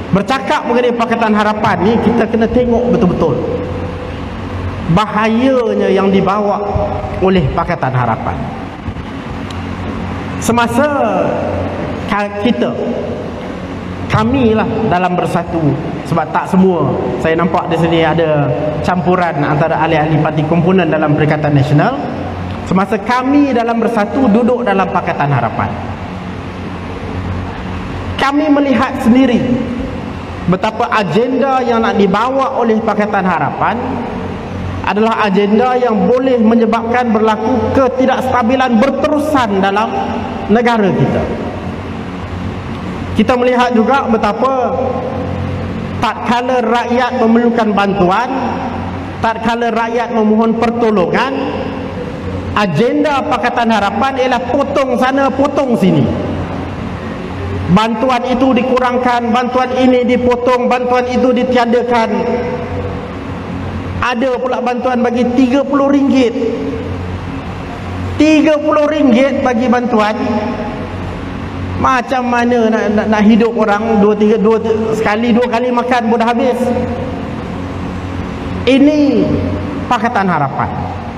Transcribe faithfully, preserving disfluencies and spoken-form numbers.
Bercakap mengenai Pakatan Harapan ni, kita kena tengok betul-betul bahayanya yang dibawa oleh Pakatan Harapan. Semasa kita, kami lah dalam Bersatu, sebab tak semua, saya nampak di sini ada campuran antara ahli-ahli parti komponen dalam Perikatan Nasional. Semasa kami dalam Bersatu duduk dalam Pakatan Harapan, kami melihat sendiri betapa agenda yang nak dibawa oleh Pakatan Harapan adalah agenda yang boleh menyebabkan berlaku ketidakstabilan berterusan dalam negara kita. Kita melihat juga betapa tatkala rakyat memerlukan bantuan, tatkala rakyat memohon pertolongan, agenda Pakatan Harapan ialah potong sana potong sini. Bantuan itu dikurangkan, bantuan ini dipotong, bantuan itu ditiadakan. Ada pula bantuan bagi tiga puluh ringgit. tiga puluh ringgit bagi bantuan. Macam mana nak, nak, nak hidup orang dua, tiga, dua, sekali dua kali makan pun dah habis. Ini Pakatan Harapan.